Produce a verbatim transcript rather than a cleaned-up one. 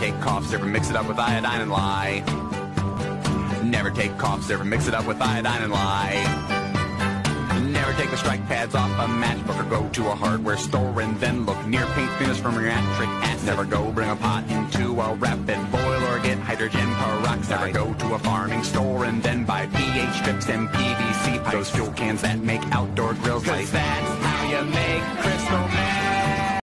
take cough syrup and mix it up with iodine and lye. Never take cough syrup and mix it up with iodine and lye. Never take the strike pads off a matchbook or go to a hardware store and then look near paint thinners from reactric acid. Never go bring a pot into a rapid boil or get hydrogen peroxide. Never go to a farming store and then buy pH strips and P V C pipes. Those fuel cans that make outdoor grills like that.